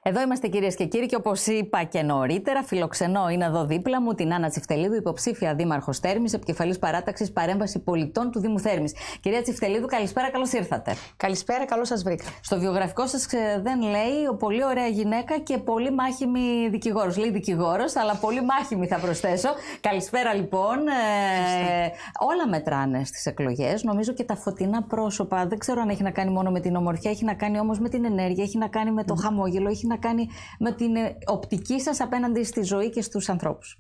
Εδώ είμαστε κυρίες και κύριοι και όπως είπα και νωρίτερα, φιλοξενώ είναι εδώ δίπλα μου την Άννα Τσιφτελίδου, υποψήφια δήμαρχος Θέρμης, επικεφαλής παράταξης Παρέμβαση Πολιτών του Δήμου Θέρμης. Κυρία Τσιφτελίδου, καλησπέρα, καλώς ήρθατε. Καλησπέρα, καλώς σας βρήκα. Στο βιογραφικό σας δεν λέει πολύ ωραία γυναίκα και πολύ μάχημη δικηγόρος. Λέει δικηγόρος, αλλά πολύ μάχημη θα προσθέσω. Καλησπέρα λοιπόν. Όλα μετράνε στις εκλογές. Νομίζω και τα φωτεινά πρόσωπα. Δεν ξέρω αν έχει να κάνει μόνο με την ομορφιά, έχει να κάνει όμως με την ενέργεια, έχει να κάνει με το χαμόγελο, έχει να κάνει με την οπτική σας απέναντι στη ζωή και στους ανθρώπους.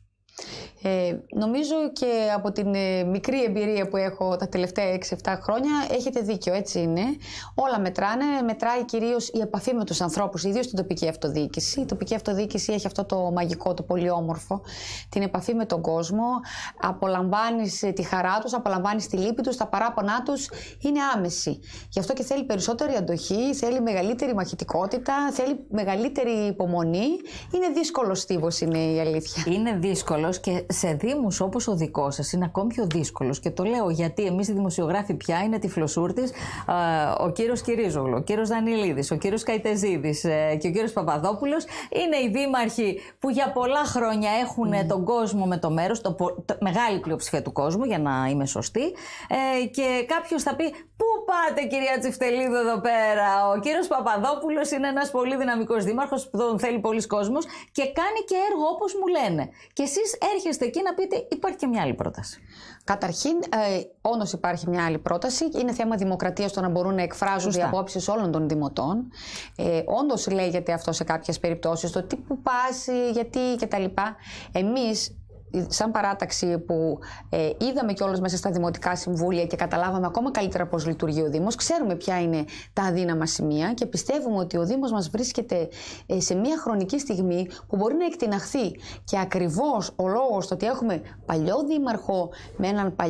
Νομίζω και από την μικρή εμπειρία που έχω τα τελευταία 6-7 χρόνια έχετε δίκιο, έτσι είναι. Όλα μετράνε, μετράει κυρίως η επαφή με τους ανθρώπους, ιδίως στην τοπική αυτοδιοίκηση. Η τοπική αυτοδιοίκηση έχει αυτό το μαγικό, το πολύ όμορφο, την επαφή με τον κόσμο. Απολαμβάνεις τη χαρά τους, απολαμβάνεις τη λύπη τους, τα παράπονά τους είναι άμεση. Γι' αυτό και θέλει περισσότερη αντοχή, θέλει μεγαλύτερη μαχητικότητα, θέλει μεγαλύτερη υπομονή. Είναι δύσκολος στίβος, είναι η αλήθεια. Είναι δύσκολος και σε δήμους όπως ο δικός σας είναι ακόμη πιο δύσκολος. Και το λέω γιατί εμείς οι δημοσιογράφοι πια είναι τυφλοσούρτης. Ο κύριος Κυρίζογλου, ο κύριος Δανιλίδης, ο κύριος Καϊτεζίδης και ο κύριος Παπαδόπουλος είναι οι δήμαρχοι που για πολλά χρόνια έχουν τον κόσμο με το μέρος, μεγάλη πλειοψηφία του κόσμου, για να είμαι σωστή. Και κάποιος θα πει, πού πάτε κυρία Τσιφτελίδου εδώ πέρα? Ο κύριος Παπαδόπουλος είναι ένας πολύ δυναμικός δήμαρχος που τον θέλει πολλοί κόσμος και κάνει και έργο όπως μου λένε. Και εσείς έρχεστε εκεί να πείτε, υπάρχει και μια άλλη πρόταση. Καταρχήν, όντως υπάρχει μια άλλη πρόταση. Είναι θέμα δημοκρατίας το να μπορούν να εκφράζουν οι απόψεις όλων των δημοτών. Όντως λέγεται αυτό σε κάποιες περιπτώσεις, το τι που πας, γιατί κτλ. Εμείς, σαν παράταξη που είδαμε κιόλας μέσα στα δημοτικά συμβούλια και καταλάβαμε ακόμα καλύτερα πώς λειτουργεί ο Δήμος, ξέρουμε ποια είναι τα αδύναμα σημεία και πιστεύουμε ότι ο Δήμος μας βρίσκεται σε μια χρονική στιγμή που μπορεί να εκτιναχθεί. Και ακριβώς ο λόγος το ότι έχουμε παλιό δήμαρχο με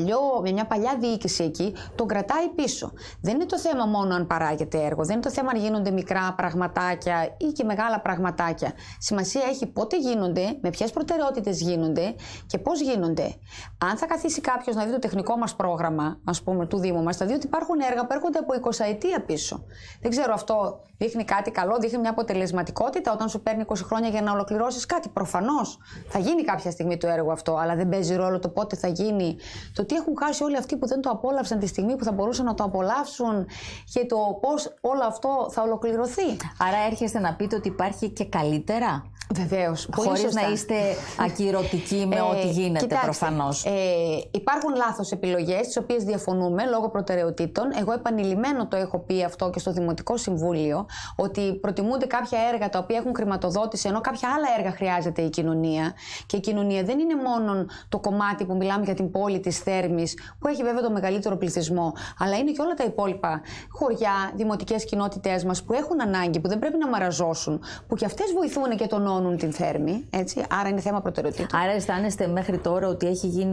μια παλιά διοίκηση εκεί, τον κρατάει πίσω. Δεν είναι το θέμα μόνο αν παράγεται έργο, δεν είναι το θέμα αν γίνονται μικρά πραγματάκια ή και μεγάλα πραγματάκια. Σημασία έχει πότε γίνονται, με ποιες προτεραιότητες γίνονται και πώς γίνονται. Αν θα καθίσει κάποιος να δει το τεχνικό μας πρόγραμμα, ας πούμε, του Δήμου μας, θα δει ότι υπάρχουν έργα που έρχονται από 20 ετία πίσω. Δεν ξέρω, αυτό δείχνει κάτι καλό, δείχνει μια αποτελεσματικότητα όταν σου παίρνει 20 χρόνια για να ολοκληρώσεις κάτι. Προφανώς θα γίνει κάποια στιγμή το έργο αυτό, αλλά δεν παίζει ρόλο το πότε θα γίνει, το τι έχουν χάσει όλοι αυτοί που δεν το απόλαυσαν τη στιγμή που θα μπορούσαν να το απολαύσουν και το πώς όλο αυτό θα ολοκληρωθεί. Άρα έρχεστε να πείτε ότι υπάρχει και καλύτερα. Βεβαίως. Χωρίς να είστε ακυρωτικοί με ό,τι γίνεται, προφανώς. Υπάρχουν λάθος επιλογές, τις οποίες διαφωνούμε λόγω προτεραιοτήτων. Εγώ επανειλημμένο το έχω πει αυτό και στο Δημοτικό Συμβούλιο, ότι προτιμούνται κάποια έργα τα οποία έχουν χρηματοδότηση, ενώ κάποια άλλα έργα χρειάζεται η κοινωνία. Και η κοινωνία δεν είναι μόνο το κομμάτι που μιλάμε για την πόλη της Θέρμης, που έχει βέβαια το μεγαλύτερο πληθυσμό, αλλά είναι και όλα τα υπόλοιπα χωριά, δημοτικές κοινότητές μας που έχουν ανάγκη, που δεν πρέπει να μαραζώσουν, που και αυτές βοηθούν και τονώνουν την Θέρμη, έτσι, άρα είναι θέμα προτεραιοτήτων. Άρα αισθάνεστε μέχρι τώρα ότι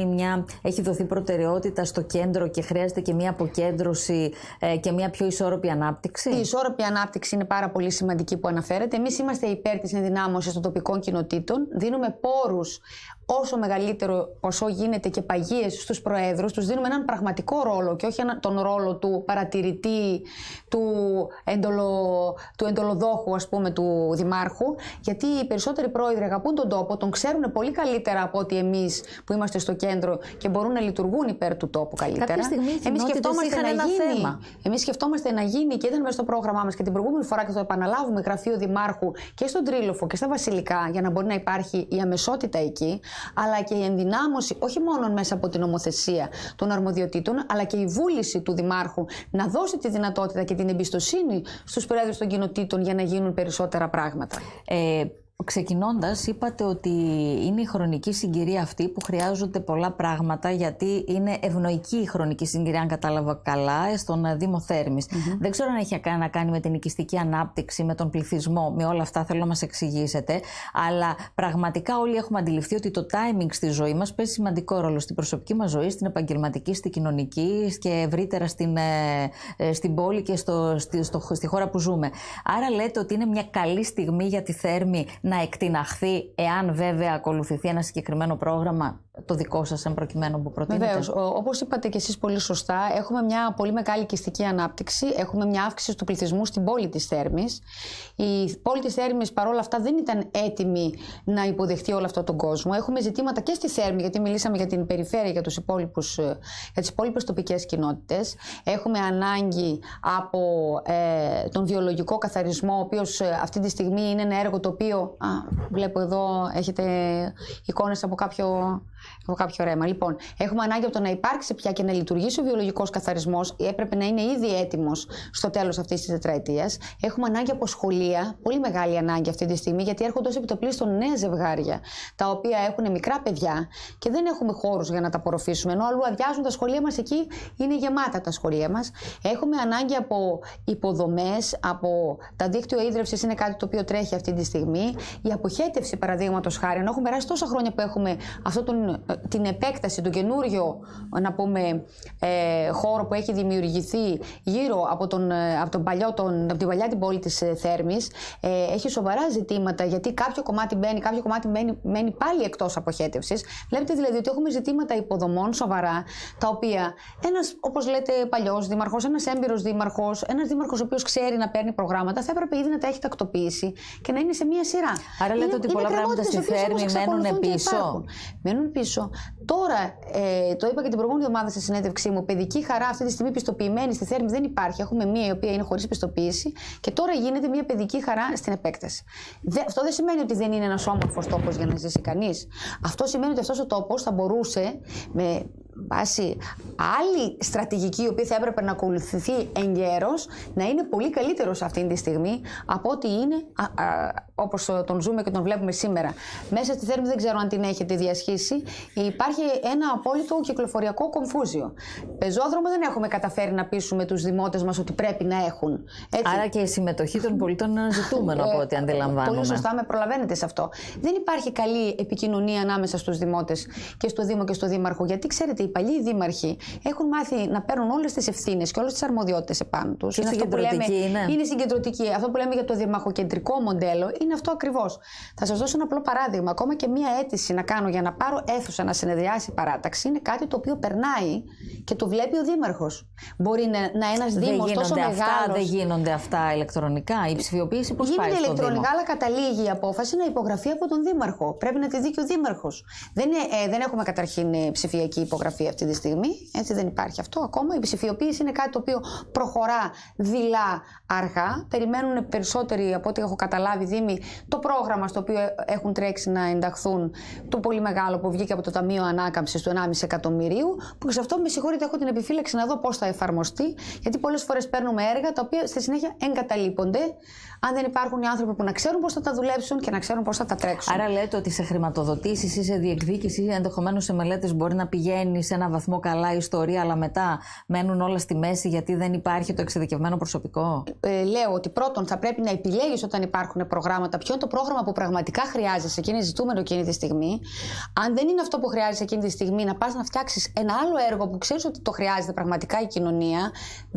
έχει δοθεί προτεραιότητα στο κέντρο και χρειάζεται και μια αποκέντρωση και μια πιο ισόρροπη ανάπτυξη? Η ισόρροπη ανάπτυξη είναι πάρα πολύ σημαντική που αναφέρετε. Εμείς είμαστε υπέρ της ενδυνάμωσης των τοπικών κοινοτήτων. Δίνουμε πόρους όσο μεγαλύτερο ποσό γίνεται και παγίες στους προέδρους. Τους δίνουμε έναν πραγματικό ρόλο και όχι τον ρόλο του παρατηρητή, του εντολοδόχου, ας πούμε, του δημάρχου. Γιατί οι περισσότεροι πρόεδροι αγαπούν τον τόπο, τον ξέρουν πολύ καλύτερα από ότι εμείς που είμαστε στο κέντρο και μπορούν να λειτουργούν υπέρ του τόπου καλύτερα. Κάποια στιγμή εμείς σκεφτόμαστε να γίνει και ήταν μέσα στο πρόγραμμά μας και την προηγούμενη φορά και θα το επαναλάβουμε, γραφείο δημάρχου και στον Τρίλοφο και στα Βασιλικά, για να μπορεί να υπάρχει η αμεσότητα εκεί, αλλά και η ενδυνάμωση όχι μόνο μέσα από την νομοθεσία των αρμοδιοτήτων, αλλά και η βούληση του δημάρχου να δώσει τη δυνατότητα και την εμπιστοσύνη στους πρόεδρους των κοινοτήτων για να γίνουν περισσότερα πράγματα. Ξεκινώντας, είπατε ότι είναι η χρονική συγκυρία αυτή που χρειάζονται πολλά πράγματα, γιατί είναι ευνοϊκή η χρονική συγκυρία, αν κατάλαβα καλά, στον Δήμο Θέρμης. Δεν ξέρω αν έχει να κάνει με την οικιστική ανάπτυξη, με τον πληθυσμό, με όλα αυτά θέλω να μας εξηγήσετε. Αλλά πραγματικά όλοι έχουμε αντιληφθεί ότι το timing στη ζωή μας παίζει σημαντικό ρόλο στην προσωπική μας ζωή, στην επαγγελματική, στην κοινωνική και ευρύτερα στην πόλη και στη χώρα που ζούμε. Άρα λέτε ότι είναι μια καλή στιγμή για τη Θέρμη να εκτιναχθεί, εάν βέβαια ακολουθηθεί ένα συγκεκριμένο πρόγραμμα το δικό σας εν προκειμένου που προτείνετε? Βεβαίως. Όπως είπατε και εσείς πολύ σωστά, έχουμε μια πολύ μεγάλη οικιστική ανάπτυξη. Έχουμε μια αύξηση του πληθυσμού στην πόλη της Θέρμης. Η πόλη της Θέρμης παρόλα αυτά δεν ήταν έτοιμη να υποδεχτεί όλο αυτόν τον κόσμο. Έχουμε ζητήματα και στη Θέρμη, γιατί μιλήσαμε για την περιφέρεια, για τις υπόλοιπες τοπικές κοινότητες. Έχουμε ανάγκη από τον βιολογικό καθαρισμό, ο οποίος αυτή τη στιγμή είναι ένα έργο το οποίο. Βλέπω εδώ έχετε εικόνες από κάποιο ρέμα. Λοιπόν, έχουμε ανάγκη από το να υπάρξει πια και να λειτουργήσει ο βιολογικός καθαρισμός. Έπρεπε να είναι ήδη έτοιμος στο τέλος αυτής της τετραετίας. Έχουμε ανάγκη από σχολεία, πολύ μεγάλη ανάγκη αυτή τη στιγμή, γιατί έρχονται ως επιτοπλίστων νέα ζευγάρια, τα οποία έχουν μικρά παιδιά και δεν έχουμε χώρους για να τα απορροφήσουμε. Ενώ αλλού αδειάζουν τα σχολεία μας, εκεί είναι γεμάτα τα σχολεία μας. Έχουμε ανάγκη από υποδομές, από τα δίκτυο ίδρυυσης, είναι κάτι το οποίο τρέχει αυτή τη στιγμή. Η αποχέτευση, παραδείγματος χάρη, ενώ έχουμε περάσει τόσα χρόνια που έχουμε την επέκταση, το καινούριο να πούμε, χώρο που έχει δημιουργηθεί γύρω από την παλιά την πόλη της Θέρμης, έχει σοβαρά ζητήματα, γιατί κάποιο κομμάτι μπαίνει, κάποιο κομμάτι μένει πάλι εκτός αποχέτευσης. Βλέπετε δηλαδή ότι έχουμε ζητήματα υποδομών σοβαρά, τα οποία ένας, όπως λέτε, παλιός δήμαρχος, ένας έμπειρος δήμαρχος, ένας δήμαρχος ο οποίος ξέρει να παίρνει προγράμματα, θα έπρεπε ήδη να τα έχει τακτοποιήσει και να είναι σε μία σειρά. Άρα λέτε ότι πολλά πράγματα στη Θέρμη μένουν πίσω. Μένουν πίσω. Τώρα, το είπα και την προηγούμενη εβδομάδα στη συνέντευξή μου, παιδική χαρά αυτή τη στιγμή πιστοποιημένη στη Θέρμη δεν υπάρχει. Έχουμε μία η οποία είναι χωρίς πιστοποίηση και τώρα γίνεται μία παιδική χαρά στην επέκταση. Αυτό δεν σημαίνει ότι δεν είναι ένας όμορφος τόπος για να ζήσει κανείς. Αυτό σημαίνει ότι αυτός ο τόπος θα μπορούσε με βάση άλλη στρατηγική, η οποία θα έπρεπε να ακολουθηθεί εγκαίρως, να είναι πολύ καλύτερος αυτή τη στιγμή από ό,τι είναι όπως τον ζούμε και τον βλέπουμε σήμερα. Μέσα στη Θέρμη, δεν ξέρω αν την έχετε διασχίσει, υπάρχει ένα απόλυτο κυκλοφοριακό κομφούζιο. Πεζόδρομο δεν έχουμε καταφέρει να πείσουμε τους δημότες μας ότι πρέπει να έχουν. Έτσι. Άρα και η συμμετοχή των πολιτών είναι ένα ζητούμενο από ό,τι αντιλαμβάνομαι. Πολύ σωστά, με προλαβαίνετε σε αυτό. Δεν υπάρχει καλή επικοινωνία ανάμεσα στους δημότες και στο Δήμο και στο Δήμαρχο, γιατί ξέρετε, οι παλιοί δήμαρχοι έχουν μάθει να παίρνουν όλες τις ευθύνες και όλες τις αρμοδιότητες επάνω τους. Είναι συγκεντρωτική, είναι συγκεντρωτική. Αυτό που λέμε για το δημαρχοκεντρικό μοντέλο είναι αυτό ακριβώς. Θα σας δώσω ένα απλό παράδειγμα. Ακόμα και μία αίτηση να κάνω για να πάρω αίθουσα να συνεδριάσει η παράταξη είναι κάτι το οποίο περνάει και το βλέπει ο δήμαρχος. Μπορεί να ένας δήμος τόσο μεγάλος. Δεν γίνονται αυτά ηλεκτρονικά. Η ψηφιοποίηση πώς πάει στο Δήμο? Γίνεται ηλεκτρονικά, αλλά καταλήγει η απόφαση να υπογραφεί από τον δήμαρχο. Πρέπει να τη δει και ο δήμαρχος. Δεν έχουμε καταρχήν ψηφιακή υπογραφή αυτή τη στιγμή. Έτσι, δεν υπάρχει αυτό ακόμα. Η ψηφιοποίηση είναι κάτι το οποίο προχωρά δειλά αργά. Περιμένουν περισσότεροι, από ό,τι έχω καταλάβει, δήμοι, το πρόγραμμα στο οποίο έχουν τρέξει να ενταχθούν, το πολύ μεγάλο που βγήκε από το Ταμείο Ανάκαμψης του 1,5 εκατομμυρίου, που σε αυτό με συγχωρείτε έχω την επιφύλαξη να δω πώς θα εφαρμοστεί, γιατί πολλές φορές παίρνουμε έργα τα οποία στη συνέχεια εγκαταλείπονται, αν δεν υπάρχουν οι άνθρωποι που να ξέρουν πώς θα τα δουλέψουν και να ξέρουν πώς θα τα τρέξουν. Άρα λέτε ότι σε χρηματοδοτήσεις ή σε διεκδίκηση ή ενδεχομένως σε μελέτες μπορεί να πηγαίνει σε ένα βαθμό καλά η ιστορία, αλλά μετά μένουν όλα στη μέση γιατί δεν υπάρχει το εξειδικευμένο προσωπικό? Λέω ότι πρώτον θα πρέπει να επιλέγεις όταν υπάρχουν προγράμματα ποιο είναι το πρόγραμμα που πραγματικά χρειάζεσαι και είναι ζητούμενο εκείνη τη στιγμή. Αν δεν είναι αυτό που χρειάζεσαι εκείνη τη στιγμή, να πας να φτιάξεις ένα άλλο έργο που ξέρεις ότι το χρειάζεται πραγματικά η κοινωνία,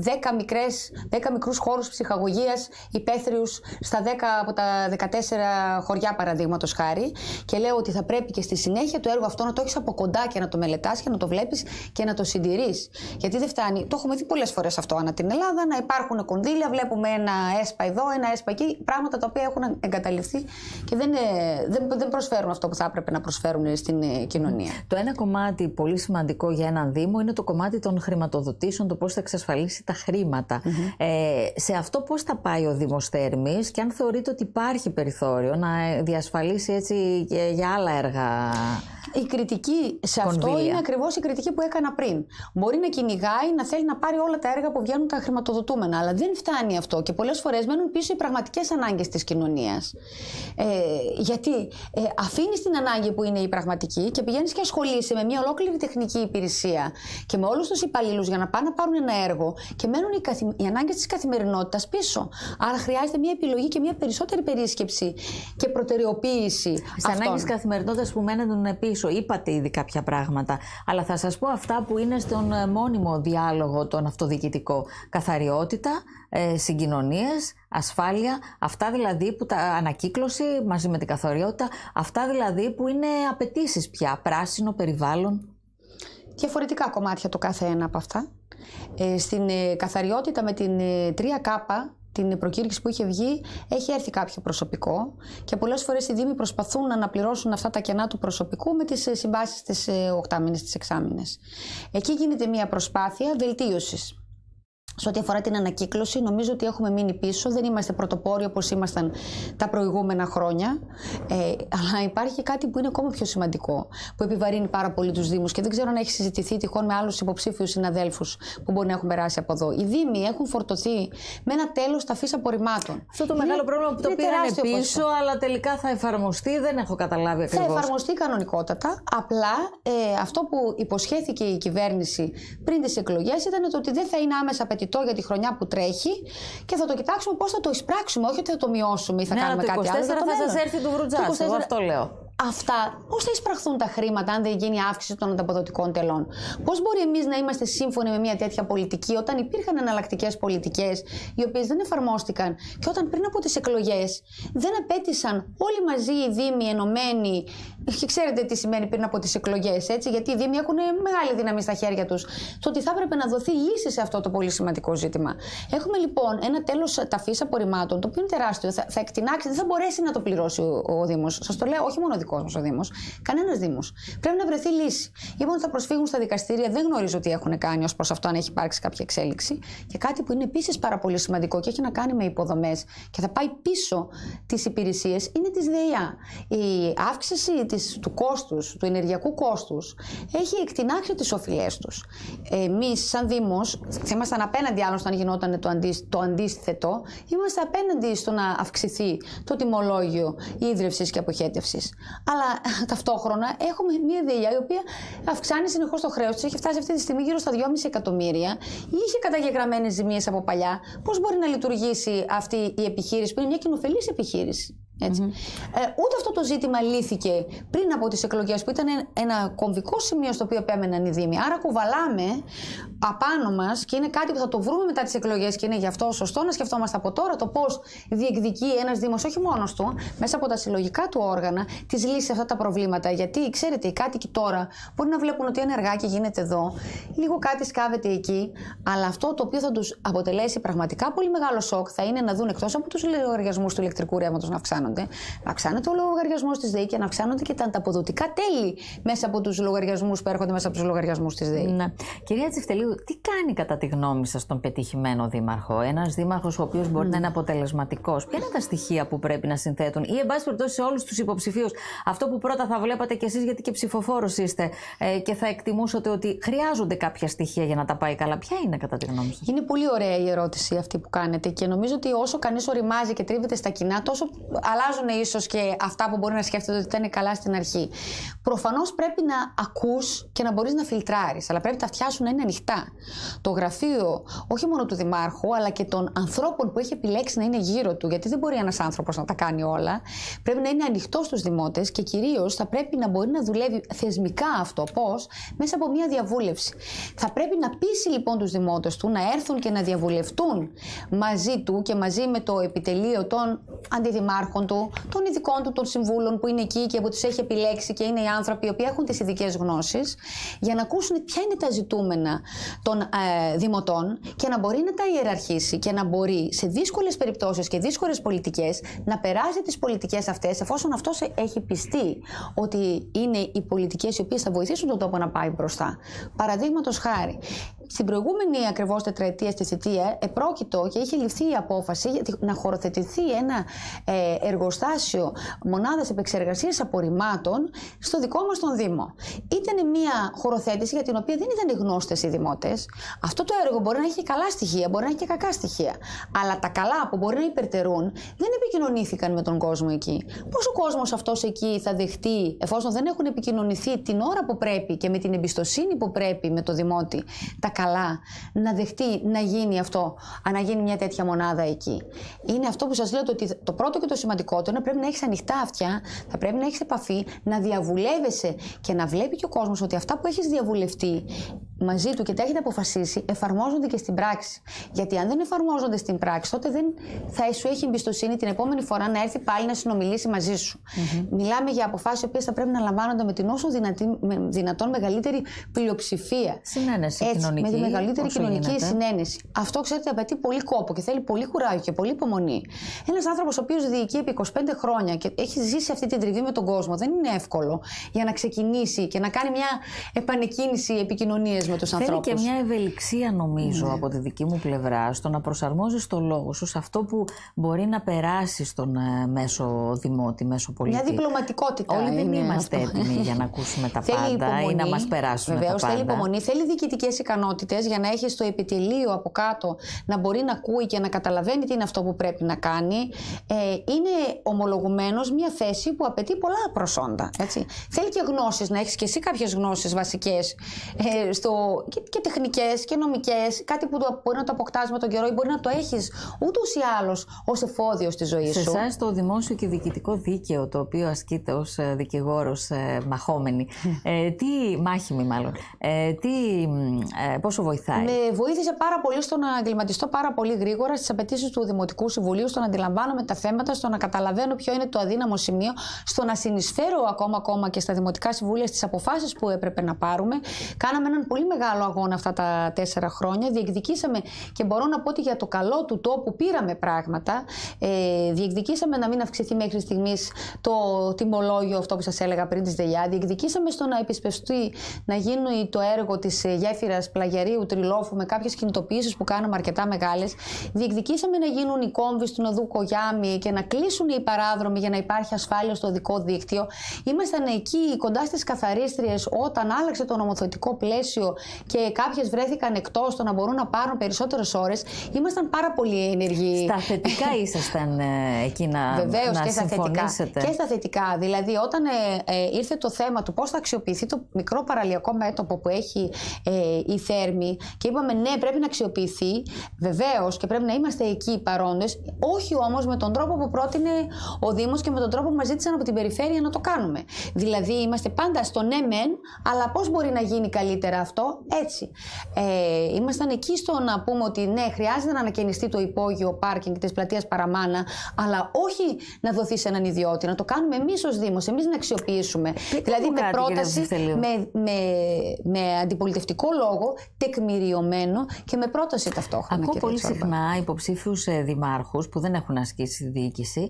10 μικρούς χώρους ψυχαγωγίας υπαίθριους στα 10 από τα 14 χωριά, παραδείγματος χάρη, και λέω ότι θα πρέπει και στη συνέχεια το έργο αυτό να το έχεις από κοντά και να το μελετάς και να το βλέπεις και να το συντηρείς. Γιατί δεν φτάνει, το έχουμε δει πολλές φορές αυτό ανά την Ελλάδα, να υπάρχουν κονδύλια, βλέπουμε ένα ΕΣΠΑ εδώ, ένα ΕΣΠΑ εκεί, πράγματα τα οποία έχουν εγκαταλειφθεί και δεν προσφέρουν αυτό που θα έπρεπε να προσφέρουν στην κοινωνία. Το ένα κομμάτι πολύ σημαντικό για έναν Δήμο είναι το κομμάτι των χρηματοδοτήσεων, το πώς θα εξασφαλίσει τα χρήματα. Σε αυτό πώς θα πάει ο Δήμος Θέρμης και αν θεωρείτε ότι υπάρχει περιθώριο να διασφαλίσει έτσι και για άλλα έργα? Η κριτική σε αυτό είναι ακριβώς η κριτική που έκανα πριν. Μπορεί να κυνηγάει, να θέλει να πάρει όλα τα έργα που βγαίνουν τα χρηματοδοτούμενα, αλλά δεν φτάνει αυτό και πολλές φορές μένουν πίσω οι πραγματικές ανάγκες της κοινωνίας. Γιατί αφήνεις την ανάγκη που είναι η πραγματική και πηγαίνεις και ασχολείσαι με μια ολόκληρη τεχνική υπηρεσία και με όλους τους υπαλλήλους για να πάνε να πάρουν ένα έργο και μένουν οι ανάγκες της καθημερινότητας πίσω. Άρα χρειάζεται μια επιλογή και μια περισσότερη περίσκεψη και προτεραιοποίηση. Στις ανάγκες καθημερινότητας που μένουν πίσω, ρωτήσω, είπατε ήδη κάποια πράγματα, αλλά θα σας πω αυτά που είναι στον μόνιμο διάλογο τον αυτοδιοικητικό. Καθαριότητα, συγκοινωνίες, ασφάλεια, αυτά δηλαδή που ανακύκλωση μαζί με την καθαριότητα, αυτά δηλαδή που είναι απαιτήσεις πια, πράσινο, περιβάλλον. Διαφορετικά κομμάτια το κάθε ένα από αυτά. Στην καθαριότητα με την 3K, την προκήρυξη που είχε βγει, έχει έρθει κάποιο προσωπικό και πολλές φορές οι Δήμοι προσπαθούν να αναπληρώσουν αυτά τα κενά του προσωπικού με τις συμβάσεις τις 8 μήνες, τις 6 μήνες. Εκεί γίνεται μια προσπάθεια βελτίωσης. Σε ό,τι αφορά την ανακύκλωση, νομίζω ότι έχουμε μείνει πίσω. Δεν είμαστε πρωτοπόροι όπως ήμασταν τα προηγούμενα χρόνια. Αλλά υπάρχει κάτι που είναι ακόμα πιο σημαντικό, που επιβαρύνει πάρα πολύ τους Δήμους και δεν ξέρω αν έχει συζητηθεί τυχόν με άλλους υποψήφιους συναδέλφους που μπορεί να έχουν περάσει από εδώ. Οι Δήμοι έχουν φορτωθεί με ένα τέλος ταφής απορριμμάτων. Αυτό το μεγάλο πρόβλημα που το πήρανε πίσω, αλλά τελικά θα εφαρμοστεί, δεν έχω καταλάβει ακριβώς. Θα εφαρμοστεί κανονικότατα. Απλά αυτό που υποσχέθηκε η κυβέρνηση πριν τις εκλογές ήταν το ότι δεν θα είναι άμεσα απαιτητικό για τη χρονιά που τρέχει και θα το κοιτάξουμε πώς θα το εισπράξουμε, όχι ότι θα το μειώσουμε ή θα κάνουμε κάτι άλλο. Το 24 θα σας έρθει του Βρουτζάς, εγώ αυτό λέω. Αυτά πώς θα εισπραχθούν τα χρήματα αν δεν γίνει αύξηση των ανταποδοτικών τελών? Πώς μπορεί εμείς να είμαστε σύμφωνοι με μια τέτοια πολιτική όταν υπήρχαν εναλλακτικές πολιτικές οι οποίες δεν εφαρμόστηκαν και όταν πριν από τις εκλογές δεν απέτησαν όλοι μαζί οι Δήμοι ενωμένοι? Και ξέρετε τι σημαίνει πριν από τις εκλογές, έτσι, γιατί οι Δήμοι έχουν μεγάλη δύναμη στα χέρια τους. Το ότι θα έπρεπε να δοθεί λύση σε αυτό το πολύ σημαντικό ζήτημα. Έχουμε λοιπόν ένα τέλος ταφής απορριμμάτων, το οποίο είναι τεράστιο. Θα εκτινάξει, δεν θα μπορέσει να το πληρώσει ο Δήμος. Σας το λέω, όχι μόνο ο δικός μας ο Δήμος, κανένας Δήμος. Πρέπει να βρεθεί λύση. Είπαν ότι θα προσφύγουν στα δικαστήρια, δεν γνωρίζω τι έχουν κάνει ως προς αυτό, αν έχει υπάρξει κάποια εξέλιξη. Και κάτι που είναι επίσης πάρα πολύ σημαντικό και έχει να κάνει με υποδομές και θα πάει πίσω τις υπηρεσίες είναι της ΔΕΙΑ. Η αύξηση του κόστους, του ενεργειακού κόστους, έχει εκτινάξει τις οφειλές τους. Εμείς, σαν Δήμος, θα ήμασταν απέναντι άλλωστε όταν γινόταν το αντίθετο, είμαστε απέναντι στο να αυξηθεί το τιμολόγιο ίδρυυσης και αποχέτευσης. Αλλά ταυτόχρονα έχουμε μια ΔΕΙΑ η οποία αυξάνει συνεχώς το χρέος της, έχει φτάσει αυτή τη στιγμή γύρω στα 2,5 εκατομμύρια, είχε καταγεγραμμένες ζημίες από παλιά. Πώς μπορεί να λειτουργήσει αυτή η επιχείρηση που είναι μια κοινοφελής επιχείρηση? Ούτε αυτό το ζήτημα λύθηκε πριν από τις εκλογές που ήταν ένα κομβικό σημείο στο οποίο επέμεναν οι Δήμοι. Άρα κουβαλάμε απάνω μας και είναι κάτι που θα το βρούμε μετά τις εκλογές και είναι γι' αυτό σωστό να σκεφτόμαστε από τώρα το πώς διεκδικεί ένας Δήμος, όχι μόνος του, μέσα από τα συλλογικά του όργανα, τις λύσεις σε αυτά τα προβλήματα. Γιατί ξέρετε, οι κάτοικοι τώρα μπορεί να βλέπουν ότι ένα εργάκι γίνεται εδώ, λίγο κάτι σκάβεται εκεί, αλλά αυτό το οποίο θα τους αποτελέσει πραγματικά πολύ μεγάλο σοκ θα είναι να δουν εκτός από τους λογαριασμούς του ηλεκτρικού ρεύματος να αυξάνονται, να αυξάνεται ο λογαριασμός της ΔΕΗ και να αυξάνονται και τα ανταποδοτικά τέλη μέσα από τους λογαριασμούς που έρχονται μέσα από τους λογαριασμούς της ΔΕΗ. Ναι. Κυρία Τσιφτελίδου, τι κάνει κατά τη γνώμη σας τον πετυχημένο δήμαρχο, ένας δήμαρχος ο οποίος μπορεί να είναι αποτελεσματικός? Ποια είναι τα στοιχεία που πρέπει να συνθέτουν, ή εν πάση περιπτώσει σε όλους τους υποψηφίους, αυτό που πρώτα θα βλέπατε κι εσείς, γιατί και ψηφοφόρος είστε και θα εκτιμούσατε ότι χρειάζονται κάποια στοιχεία για να τα πάει καλά? Ποια είναι κατά τη γνώμη σας? Είναι πολύ ωραία η ερώτηση αυτή που κάνετε και νομίζω ότι όσο κανείς οριμάζει και τρίβεται στα κοινά, τόσο αλλάζουν ίσως και αυτά που μπορεί να σκέφτεται ότι ήταν καλά στην αρχή. Προφανώς πρέπει να ακούς και να μπορείς να φιλτράρεις, αλλά πρέπει τα αυτιά σου να είναι ανοιχτά. Το γραφείο, όχι μόνο του Δημάρχου, αλλά και των ανθρώπων που έχει επιλέξει να είναι γύρω του, γιατί δεν μπορεί ένας άνθρωπος να τα κάνει όλα, πρέπει να είναι ανοιχτό στους δημότες και κυρίως θα πρέπει να μπορεί να δουλεύει θεσμικά αυτό. Πώς? Μέσα από μια διαβούλευση. Θα πρέπει να πείσει λοιπόν τους δημότες του να έρθουν και να διαβουλευτούν μαζί του και μαζί με το επιτελείο των αντιδημάρχων του, των ειδικών του, των συμβούλων που είναι εκεί και που τους έχει επιλέξει και είναι οι άνθρωποι οι οποίοι έχουν τις ειδικές γνώσεις, για να ακούσουν ποια είναι τα ζητούμενα των δημοτών και να μπορεί να τα ιεραρχήσει και να μπορεί σε δύσκολες περιπτώσεις και δύσκολες πολιτικές να περάσει τις πολιτικές αυτές, εφόσον αυτός έχει πιστεί ότι είναι οι πολιτικές οι οποίες θα βοηθήσουν τον τόπο να πάει μπροστά. Παραδείγματος χάρη, στην προηγούμενη ακριβώς τετραετία στη θητεία επρόκειτο και είχε ληφθεί η απόφαση να χωροθετηθεί ένα εργοστάσιο μονάδας επεξεργασίας απορριμμάτων στο δικό μας τον Δήμο. Ήταν μια χωροθέτηση για την οποία δεν ήταν γνώστες οι δημότες. Αυτό το έργο μπορεί να έχει καλά στοιχεία, μπορεί να έχει και κακά στοιχεία. Αλλά τα καλά που μπορεί να υπερτερούν δεν επικοινωνήθηκαν με τον κόσμο εκεί. Πώς ο κόσμος αυτός εκεί θα δεχτεί, εφόσον δεν έχουν επικοινωνηθεί την ώρα που πρέπει και με την εμπιστοσύνη που πρέπει με το δημότη, τα καλά καλά να δεχτεί να γίνει αυτό, να γίνει μια τέτοια μονάδα εκεί. Είναι αυτό που σας λέω, ότι το πρώτο και το σημαντικότερο είναι πρέπει να έχεις ανοιχτά αυτιά, θα πρέπει να έχεις επαφή, να διαβουλεύεσαι και να βλέπει και ο κόσμος ότι αυτά που έχεις διαβουλευτεί μαζί του και τα έχετε αποφασίσει εφαρμόζονται και στην πράξη. Γιατί αν δεν εφαρμόζονται στην πράξη, τότε δεν θα σου έχει εμπιστοσύνη την επόμενη φορά να έρθει πάλι να συνομιλήσει μαζί σου. Μιλάμε για αποφάσεις οι οποίες θα πρέπει να λαμβάνονται με την όσο δυνατόν μεγαλύτερη πλειοψηφία. Συνένεση κοινωνική. Με τη μεγαλύτερη κοινωνική συνένεση. Αυτό, ξέρετε, απαιτεί πολύ κόπο και θέλει πολύ κουράγιο και πολύ υπομονή. Ένας άνθρωπος ο οποίος διοικεί επί 25 χρόνια και έχει ζήσει αυτή την τριβή με τον κόσμο, δεν είναι εύκολο για να ξεκινήσει και να κάνει μια επανεκκίνηση επικοινωνίες με τους ανθρώπους. Θέλει και μια ευελιξία, νομίζω, από τη δική μου πλευρά, στο να προσαρμόζεις το λόγο σου σε αυτό που μπορεί να περάσει στον μέσο δημότη, μέσο πολίτη. Μια διπλωματικότητα. Όλοι δεν είμαστε έτοιμοι για να ακούσουμε τα πάντα ή να μας περάσουν τα πάντα. Βεβαίως, θέλει υπομονή, θέλει διοικητικές ικανότητες για να έχει το επιτελείο από κάτω να μπορεί να ακούει και να καταλαβαίνει τι είναι αυτό που πρέπει να κάνει. Είναι ομολογουμένως μια θέση που απαιτεί πολλά προσόντα. Έτσι. Θέλει και γνώσεις, να έχεις και εσύ κάποιες γνώσεις βασικές και τεχνικές και νομικές, κάτι που μπορεί να το αποκτάς με τον καιρό ή μπορεί να το έχεις ούτως ή άλλως ως εφόδιο στη ζωή σου. Σε εσάς το δημόσιο και διοικητικό δίκαιο, το οποίο ασκείται ως δικηγόρος μαχόμενη, μάχημη μάλλον, πόσο βοηθάει? Με βοήθησε πάρα πολύ στο να εγκληματιστώ πάρα πολύ γρήγορα στις απαιτήσεις του Δημοτικού Συμβουλίου, στο να αντιλαμβάνομαι τα θέματα, στο να καταλαβαίνω ποιο είναι το αδύναμο σημείο, στο να συνεισφέρω ακόμα και στα Δημοτικά Συμβούλια στις αποφάσεις που έπρεπε να πάρουμε. Κάναμε έναν πολύ μεγάλο αγώνα αυτά τα 4 χρόνια. Διεκδικήσαμε και μπορώ να πω ότι για το καλό του τόπου πήραμε πράγματα. Διεκδικήσαμε να μην αυξηθεί μέχρι στιγμής το τιμολόγιο, αυτό που σας έλεγα πριν, της ΔΕΙΑ. Διεκδικήσαμε στο να επισπευστεί να γίνει το έργο της γέφυρας Πλαγιαρίου Τριλόφου με κάποιες κινητοποιήσεις που κάναμε αρκετά μεγάλες. Διεκδικήσαμε να γίνουν οι κόμβοι στην οδού Κογιάμι και να κλείσουν οι παράδρομοι για να υπάρχει ασφάλεια στο οδικό δίκτυο. Ήμασταν εκεί κοντά στις καθαρίστριες όταν άλλαξε το νομοθετικό πλαίσιο και κάποιες βρέθηκαν εκτός, το να μπορούν να πάρουν περισσότερες ώρες. Ήμασταν πάρα πολύ ενεργοί. Στα θετικά ήσασταν εκεί να συμφωνήσετε? Και στα θετικά. Δηλαδή, όταν ήρθε το θέμα του πώς θα αξιοποιηθεί το μικρό παραλιακό μέτωπο που έχει η Θέρμη και είπαμε ναι, πρέπει να αξιοποιηθεί, βεβαίως, και πρέπει να είμαστε εκεί παρόντες, όχι όμως με τον τρόπο που πρότεινε ο Δήμος και με τον τρόπο που μας ζήτησαν από την περιφέρεια να το κάνουμε. Δηλαδή, είμαστε πάντα στο ναι μεν, αλλά πώς μπορεί να γίνει καλύτερα αυτό? Έτσι. Ήμασταν εκεί στο να πούμε ότι ναι, χρειάζεται να ανακαινιστεί το υπόγειο πάρκινγκ της πλατείας Παραμάνα, αλλά όχι να δοθεί σε έναν ιδιώτη, να το κάνουμε εμείς ως Δήμος, εμείς να αξιοποιήσουμε. Δηλαδή με πρόταση, με αντιπολιτευτικό λόγο, τεκμηριωμένο και με πρόταση ταυτόχρονα. Ακούω πολύ συχνά υποψήφιους δημάρχους που δεν έχουν ασκήσει διοίκηση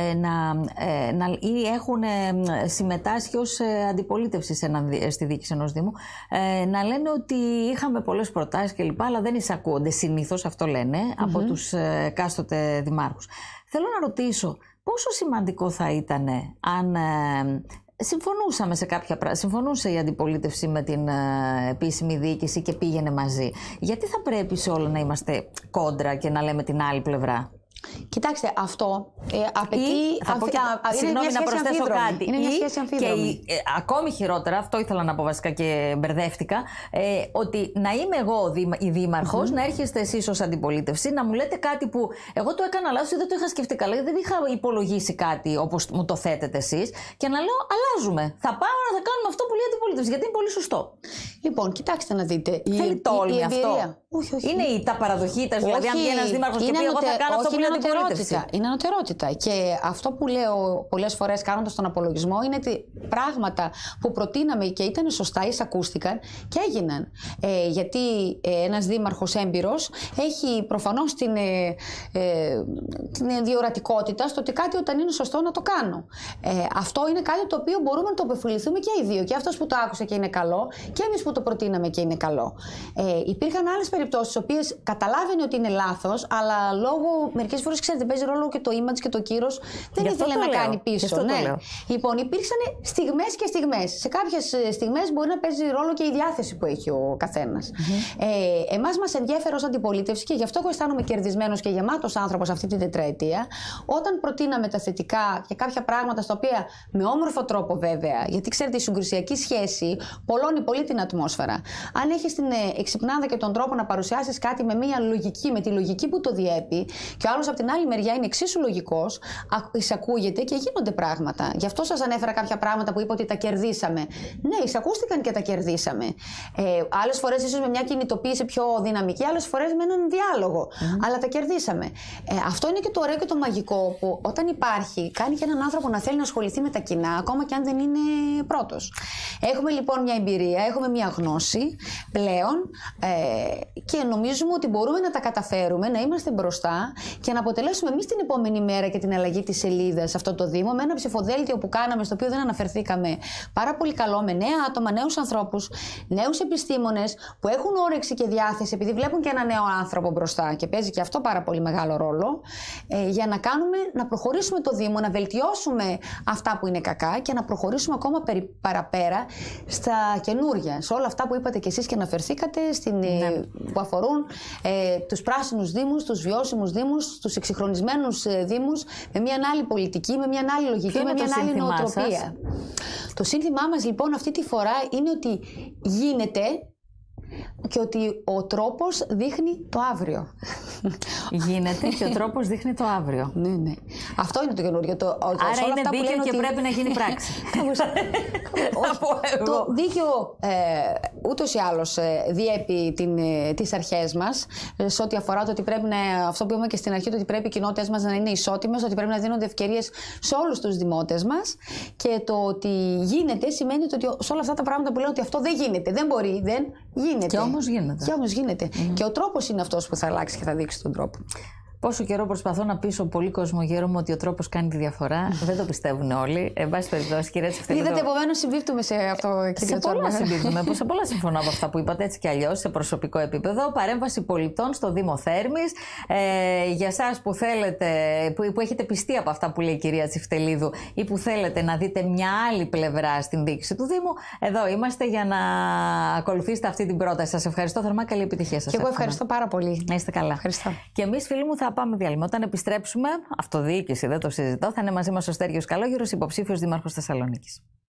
ή έχουν συμμετάσχει ως αντιπολίτευση στη διοίκηση ενός Δήμου, να λένε ότι είχαμε πολλές προτάσεις κλπ, αλλά δεν εισακούονται συνήθως, αυτό λένε, από τους εκάστοτε δημάρχους. Θέλω να ρωτήσω, πόσο σημαντικό θα ήταν αν συμφωνούσαμε σε κάποια πράγματα, συμφωνούσε η αντιπολίτευση με την επίσημη διοίκηση και πήγαινε μαζί? Γιατί θα πρέπει σε όλα να είμαστε κόντρα και να λέμε την άλλη πλευρά? Κοιτάξτε, αυτό απαιτεί. Συγγνώμη να προσθέσω κάτι. Είναι μια σχέση αμφίδρομη. Και ακόμη χειρότερα, αυτό ήθελα να πω βασικά και μπερδεύτηκα, ότι να είμαι εγώ η δήμαρχος, να έρχεστε εσείς ως αντιπολίτευση, να μου λέτε κάτι που εγώ το έκανα λάθος ή δεν το είχα σκεφτεί καλά, δεν είχα υπολογίσει κάτι όπως μου το θέτετε εσείς, και να λέω αλλάζουμε. Θα πάμε να κάνουμε αυτό που λέει η αντιπολίτευση, γιατί είναι πολύ σωστό. Λοιπόν, κοιτάξτε να δείτε. Θέλει τόλμη αυτό? Όχι. Είναι τα παραδοχή, δηλαδή αν βγει ένας δήμαρχος και πει εγώ θα κάνω αυτό που λέει η αντιπολίτευση. Είναι ανωτερότητα. Και αυτό που λέω πολλές φορές κάνοντας τον απολογισμό είναι ότι πράγματα που προτείναμε και ήταν σωστά, εισακούστηκαν και έγιναν. Γιατί ένας δήμαρχος έμπειρος έχει προφανώς την διορατικότητα στο ότι κάτι όταν είναι σωστό να το κάνω. Αυτό είναι κάτι το οποίο μπορούμε να το επωφεληθούμε και οι δύο. Και αυτός που το άκουσε και είναι καλό και εμείς που το προτείναμε και είναι καλό. Υπήρχαν άλλες περιπτώσεις, τις οποίες καταλάβαινε ότι είναι λάθος, αλλά λόγω μερικές Κάποιες φορές, ξέρετε, παίζει ρόλο και το image και το κύρος. Δεν ήθελε να κάνει πίσω. Ναι. Λοιπόν, υπήρξαν στιγμές και στιγμές. Σε κάποιες στιγμές μπορεί να παίζει ρόλο και η διάθεση που έχει ο καθένας. Εμάς μας ενδιαφέρει ως αντιπολίτευση και γι' αυτό εγώ αισθάνομαι κερδισμένος και γεμάτος άνθρωπος αυτή την τετραετία. Όταν προτείναμε τα θετικά και κάποια πράγματα στα οποία με όμορφο τρόπο βέβαια, γιατί ξέρετε, η συγκρουσιακή σχέση πολλώνει πολύ την ατμόσφαιρα. Αν έχεις την εξυπνάδα και τον τρόπο να παρουσιάσεις κάτι με μια λογική, με τη λογική που το διέπει, και ο άλλος από την άλλη μεριά είναι εξίσου λογικός, εισακούγεται και γίνονται πράγματα. Γι' αυτό σας ανέφερα κάποια πράγματα που είπα ότι τα κερδίσαμε. Ναι, εισακούστηκαν και τα κερδίσαμε. Άλλες φορές ίσως με μια κινητοποίηση πιο δυναμική, άλλες φορές με έναν διάλογο. Αλλά τα κερδίσαμε. Αυτό είναι και το ωραίο και το μαγικό, που όταν υπάρχει, κάνει και έναν άνθρωπο να θέλει να ασχοληθεί με τα κοινά, ακόμα και αν δεν είναι πρώτος. Έχουμε λοιπόν μια εμπειρία, έχουμε μια γνώση πλέον και νομίζουμε ότι μπορούμε να τα καταφέρουμε, να είμαστε μπροστά και να αποτελέσουμε εμείς την επόμενη μέρα και την αλλαγή της σελίδας σε αυτό το Δήμο, με ένα ψηφοδέλτιο που κάναμε, στο οποίο δεν αναφερθήκαμε, πάρα πολύ καλό, με νέα άτομα, νέους ανθρώπους, νέους επιστήμονες που έχουν όρεξη και διάθεση, επειδή βλέπουν και ένα νέο άνθρωπο μπροστά, και παίζει και αυτό πάρα πολύ μεγάλο ρόλο, για να προχωρήσουμε το Δήμο, να βελτιώσουμε αυτά που είναι κακά και να προχωρήσουμε ακόμα παραπέρα στα καινούργια, σε όλα αυτά που είπατε κι εσείς και αναφερθήκατε, που αφορούν τους πράσινους δήμους, τους βιώσιμους δήμους, τους εξυγχρονισμένους δήμους, με μια άλλη πολιτική, με μια άλλη λογική, με μια άλλη νοοτροπία. Το σύνθημά μας λοιπόν αυτή τη φορά είναι ότι γίνεται και ότι ο τρόπος δείχνει το αύριο. Γίνεται και ο τρόπος δείχνει το αύριο. Ναι, ναι. Αυτό είναι το καινούριο. Άρα είναι δίκαιο και πρέπει να γίνει πράξη. Το δίκαιο ούτως ή άλλως διέπει τις αρχές μας, σε ό,τι αφορά το ότι πρέπει αυτό που είπαμε και στην αρχή, το ότι πρέπει οι κοινότητες μας να είναι ισότιμες, ότι πρέπει να δίνονται ευκαιρίες σε όλους τους δημότες μας, και το ότι γίνεται σημαίνει ότι σε όλα αυτά τα πράγματα που λένε ότι αυτό δεν γίνεται, δεν μπορεί, δεν γίνεται. Και όμως γίνεται. Και όμως γίνεται. Και ο τρόπος είναι αυτός που θα αλλάξει και θα δείξει τον τρόπο. Πόσο καιρό προσπαθώ να πείσω πολύ κόσμο γύρω μου ότι ο τρόπος κάνει τη διαφορά. Δεν το πιστεύουν όλοι. Εν πάση περιπτώσει, κυρία Τσιφτελίδου. Είδατε, επομένως συμπίπτουμε σε αυτό, κυρία Τσόρμπα. Σε πολλά συμφωνώ από αυτά που είπατε, έτσι κι αλλιώς, σε προσωπικό επίπεδο. Παρέμβαση πολιτών στο Δήμο Θέρμης. Για εσάς που θέλετε, που έχετε πιστεί από αυτά που λέει η κυρία Τσιφτελίδου, ή που θέλετε να δείτε μια άλλη πλευρά στην διοίκηση του Δήμου, εδώ είμαστε για να ακολουθήσετε αυτή την πρόταση. Σας ευχαριστώ θερμά. Καλή επιτυχία σας. Και εγώ ευχαριστώ πάρα πολύ. Να είστε καλά. Ευχαριστώ. Και εμείς, φίλοι μου, θα πάμε διάλειμμα. Όταν επιστρέψουμε, αυτοδιοίκηση δεν το συζητώ, θα είναι μαζί μας ο Στέργιος Καλόγερος, υποψήφιος δήμαρχος Θεσσαλονίκης.